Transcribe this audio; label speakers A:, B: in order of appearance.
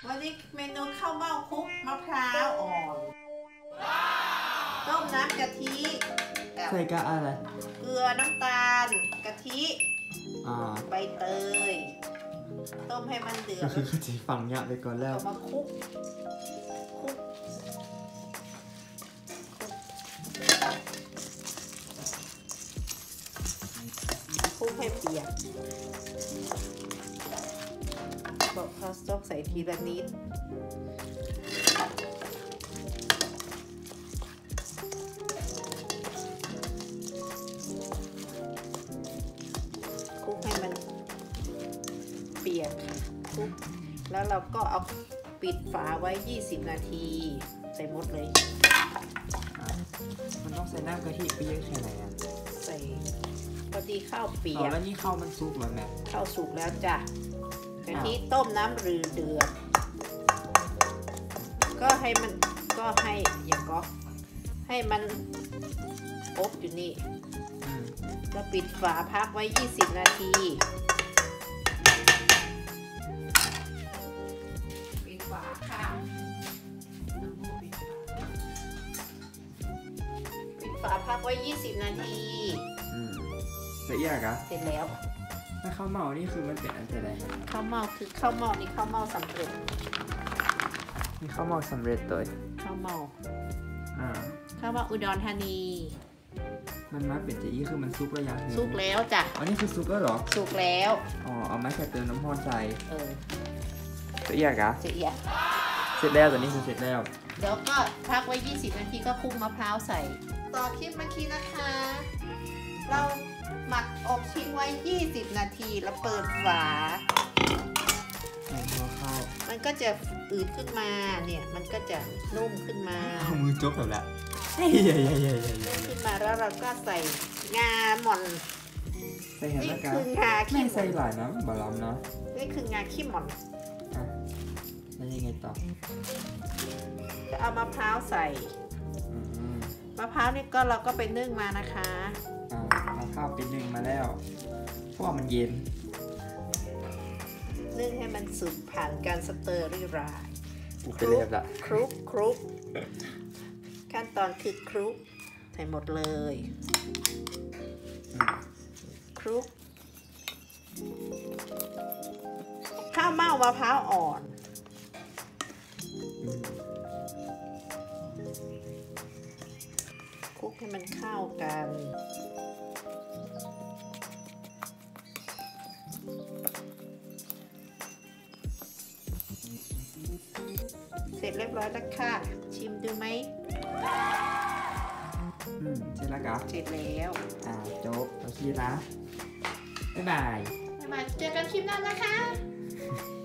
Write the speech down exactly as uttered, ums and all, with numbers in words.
A: วันนี้เมนูข้าวเม่าคลุกมะพร้าวอ่อนต้มน้ำกะทิ
B: ใส่กะอะไร
A: เกลือน้ำตาลกะทิใบเตยต้มให้มันเดือด
B: ก็คือกะทิฝังยะไปก่อนแล้ว
A: มาคลุกคลุกคลุกให้เปียกบอกเขาต้องใส่ทีละนิดคลุกให้มันเปียกคลุกแล้วเราก็เอาปิดฝาไว้ยี่สิบนาทีใส่หมดเลย
B: มันต้องใส่น้ำกะทิไปเยอะแค่ไหนอ่ะ
A: ใส่พอดีข้าวเปียก
B: แล้วนี่ข้าวมันสุกแล้วแม่
A: ข้าวสุกแล้วจ้ะกะทิต้มน้ำรือเดือดก็ให้มันก็ให้อย่างก็ให้มันอบอยู่นี่แล้วปิดฝาพักไว้ยี่สิบนาทีปิดฝาค่ะปิดฝาพักไว้ยี่สิบนาที
B: เสร็จยังอ่ะ
A: เสร็จแล้ว
B: ถ้าข้าวเม่านี่คือมันเป็นอะไร
A: ข้าวเม่าคือข้าวเม่านี่ข้าวเม่าสำเร็จ
B: นี่ข้าวเม่าสำเร็จตัว
A: ข้าวเม่า
B: อ่า
A: ข้าวเม่าอุดรธานี
B: มันมาเป็นจะอี้คือมันซุกแล้วยัง
A: ซุกแล้วจ้ะ
B: อันนี้คือซุกแล้วหรอ
A: ซุกแล้ว
B: อ๋อเอาไม้แค่เติมน้ำร้อนใส่
A: เออ
B: เสร็จยังอ่ะ
A: เสร็จแล้ว
B: เสร็จแล้วตัวนี้คือเสร็จแล้ว
A: เดี๋ยวก็พักไว้ยี่สิบนาทีก็คลุกมะพร้าวใส่ต่อคลิปเมื่อกี้นะคะเราหมักอบทิ้งไว้ยี่สิบนาทีแล้วเปิดฝามันก็จะอืดขึ้นมาเนี่ยมันก็จะนุ่มขึ้นมา
B: เอามือจบแบบละ
A: นุ่มขึ้นมาแล้วเราก็ใส่งาหม่อน
B: ใส่เห็นไหมครับ
A: นี่คืองาขี้
B: ใส่หลายน้ำบาลามนะ
A: นี่คืองาขี้หม่อน
B: อ่ะแล้วยังไงต่อ
A: จะเอามะพร้าวใส่มะพร้าวนี่ก็เราก็ไปนึ่งมานะคะ
B: อ่ามะพร้าวไปนึ่งมาแล้วเพราะว่ามันเย็น
A: นึ่งให้มันสุกผ่านการสเตอร์รี่ราย
B: คลุก
A: คลุกคลุกขั้นตอนคือคลุกใส่หมดเลยคลุกข้าวเม่ามะพร้าวอ่อนคลุกให้มันเข้ากันเสร็จเรียบร้อยแล้วค่ะชิมดูไหม
B: อืมเสร็จแล้วครับ
A: เสร็จแล้ว
B: อ่าจบโอเคนะบ๊ายบาย
A: บ๊ายบายเจอกันคลิปหน้านะคะ